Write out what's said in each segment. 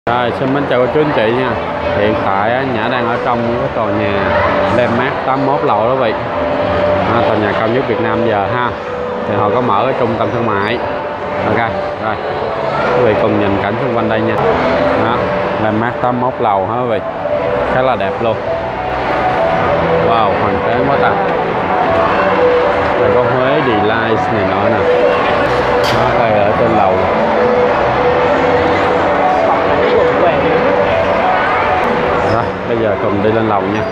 Rồi, xin mến chào cô chú anh chị nha. Hiện tại Nhã đang ở trong cái tòa nhà Landmark 81 lầu đó vị. Tòa nhà cao nhất Việt Nam giờ ha. Thì họ có mở cái trung tâm thương mại. Ok, rồi. Quý vị cùng nhìn cảnh xung quanh đây nha. Đó, Landmark 81 lầu hả quý vị. Khá là đẹp luôn. Wow, hoành tráng quá ta. Đây có Huế Delights này nọ nè. Đó, đây ở trên lầu. Rồi, bây giờ cùng đi lên lầu nha.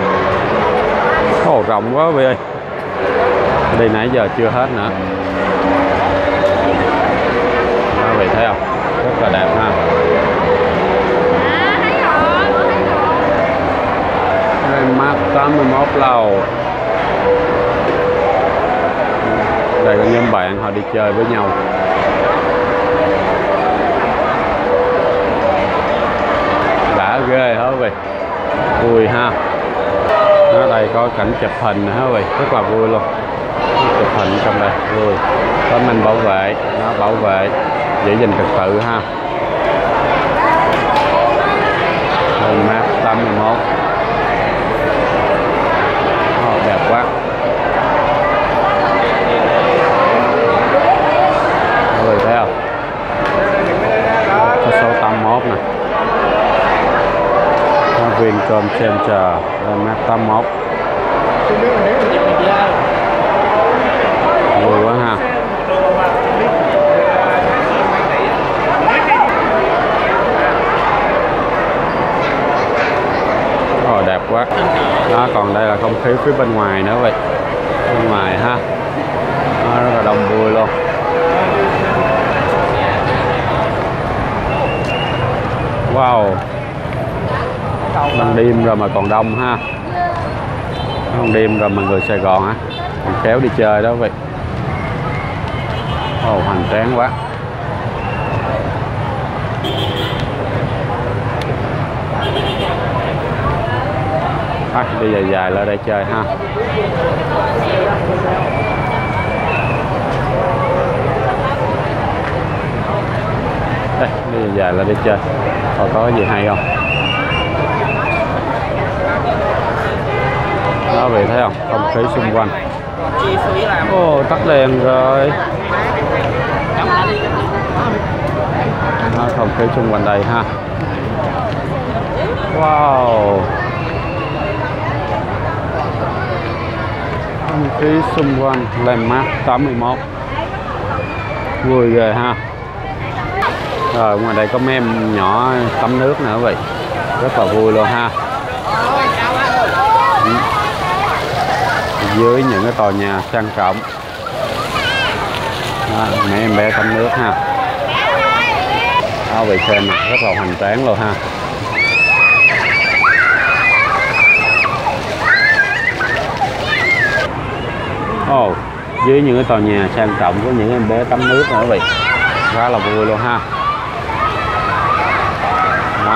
Ồ, rộng quá quý vị ơi. Đi nãy giờ chưa hết nữa. Đó, quý vị thấy không? Rất là đẹp ha. Landmark 81 lầu. Đây có nhóm bạn họ đi chơi với nhau. Đã ghê hả quý vị. Vui ha. Ở đây có cảnh chụp hình hả quý vị. Rất là vui luôn. Chụp hình trong đây vui. Có mình bảo vệ. Nó bảo vệ giữ gìn trật tự ha. Landmark 81. Đẹp quá. Mọi người thấy không? Có số 81 nè. Vincom Center Landmark 81. Vui quá ha. Đẹp quá. Đó, còn đây là không khí phía bên ngoài nữa vậy. Bên ngoài ha. Đó, rất là đông vui luôn. Wow. Ban đêm rồi mà còn đông ha. Ban đêm rồi mà người Sài Gòn á còn kéo đi chơi đó vậy. Hoành tráng quá. Đi dài dài lên đây chơi ha. Đây, đi dài dài lên đây chơi. Có gì hay không? Đó, vị thấy không? Không khí xung quanh. Tắt đèn rồi. Đó, không khí xung quanh đây ha. Wow. Không khí xung quanh Landmark 81. Vui ghê ha. Rồi ngoài đây có mấy em nhỏ tắm nước nữa vậy. Rất là vui luôn ha. Dưới những cái tòa nhà sang trọng. Đó, mấy em bé tắm nước ha. Đó, vậy xem nè, rất là hoành tráng luôn ha. Dưới những cái tòa nhà sang trọng có những em bé tắm nước nữa vậy. Khá là vui luôn ha. Đó.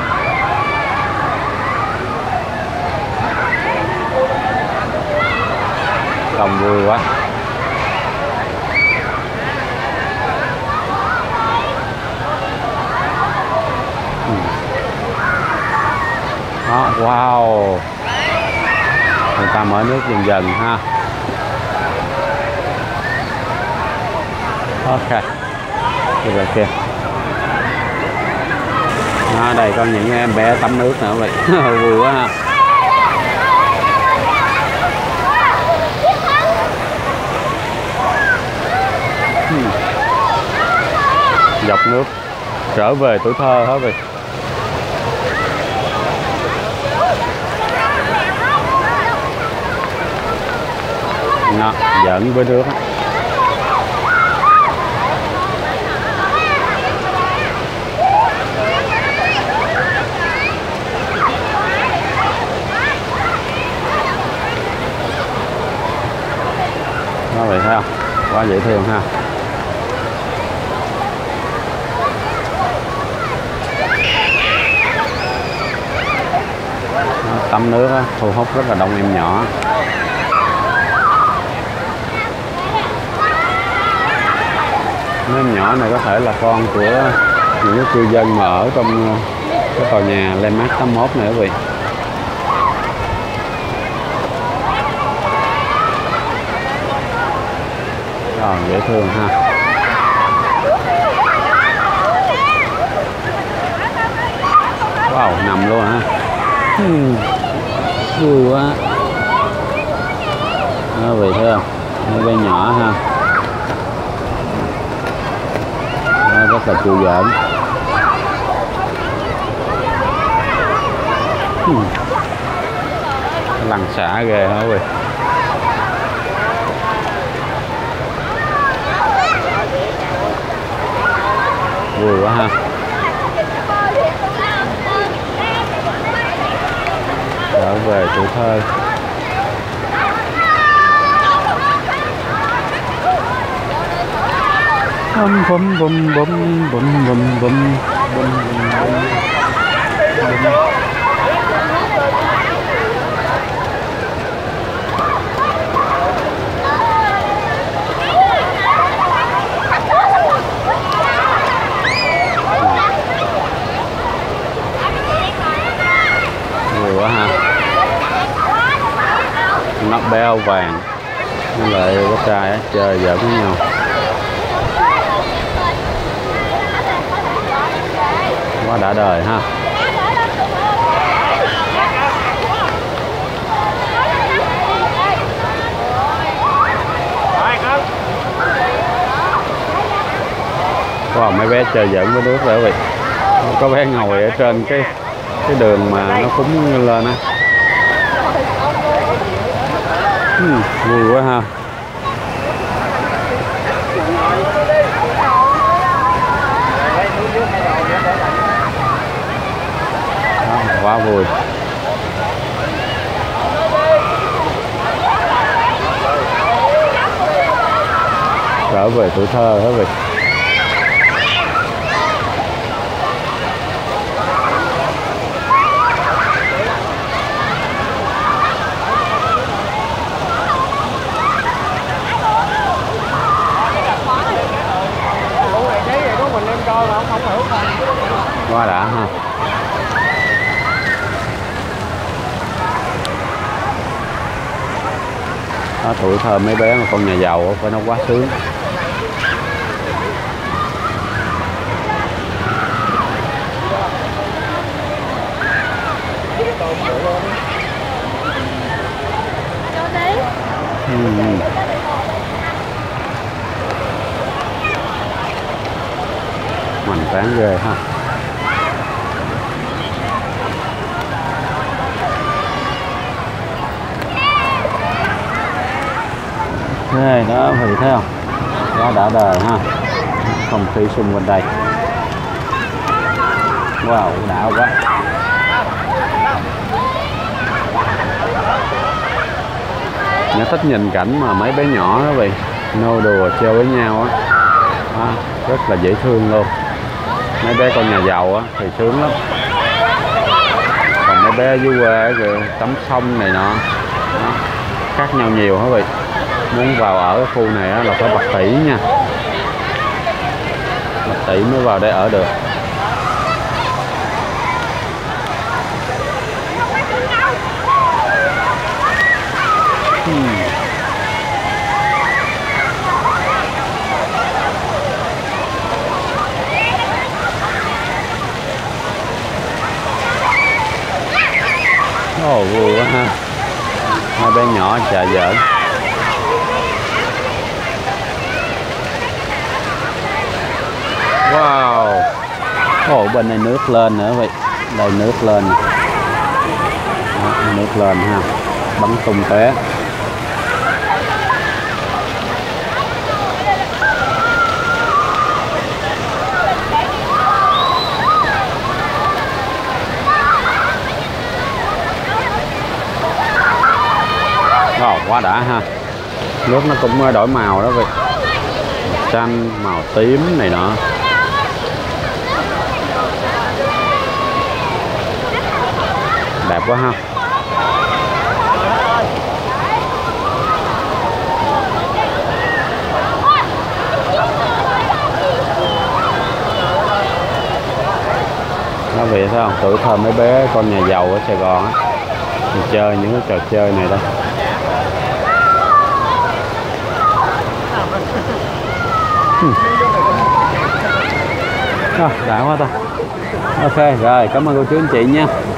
Đông vui quá. Đó, wow. Người ta mở nước dần dần ha. Ok. Rồi kia. Ở đây có những em bé tắm nước nữa vậy. Vui quá ha. Dọc nước trở về tuổi thơ hết vậy. Nó giỡn với nước á. Đó, vậy thấy không? Quá dễ thương ha. Đó, tắm nước á, thu hút rất là đông em nhỏ. Mấy em nhỏ này có thể là con của những cái cư dân mà ở trong cái tòa nhà Landmark 81 này quý vị. Rồi, dễ thương ha. Wow, nằm luôn hả? Vui quá. Đó, vậy thấy không? Mấy bé nhỏ ha. Đó, rất là vui giỡn. Lăn xả ghê hả quý vị? Vui quá ha. Trở về tuổi thơ. Bum bum bum bum bum bum bum bum bum. Vui quá ha. Nó beo vàng với lại có trai á, chơi giỡn với nhau. Quá đã đời ha. Wow, mấy bé chơi giỡn với nước rồi quý vị. Có bé ngồi ở trên cái đường mà nó phúng lên á. Vui quá ha. Đó, quá vui. Trở về tuổi thơ đó vậy. Quá đã ha. Đó, tuổi thơ mấy bé mà con nhà giàu phải nó quá sướng. Hoành tráng ghê ha. Đây đó, phải thấy không? Quá đã đời ha. Không khí xung quanh đây. Wow, đã quá. Nhớ thích nhìn cảnh mà mấy bé nhỏ đó vậy, nô đùa chơi với nhau á. Rất là dễ thương luôn. Mấy bé con nhà giàu á thì sướng lắm. Còn mấy bé dưới quê kìa, tắm sông này nọ đó, khác nhau nhiều hả vậy. Muốn vào ở cái khu này á, là phải bạc tỷ nha. Bạc tỷ mới vào đây ở được. Ồ, vui quá ha. Hai bé nhỏ chà giỡn. Wow. Ồ, bên này nước lên nữa vậy. Đây nước lên. Đó, nước lên ha. Bắn tung té. Wow, quá đã ha. Nước nó cũng đổi màu đó vậy. Xanh, màu tím này nọ. Đẹp quá ha. vị thấy không, tuổi thơ mấy bé con nhà giàu ở Sài Gòn á, mình chơi những cái trò chơi này đây. Đã quá ta. Ok rồi, cảm ơn cô chú anh chị nha.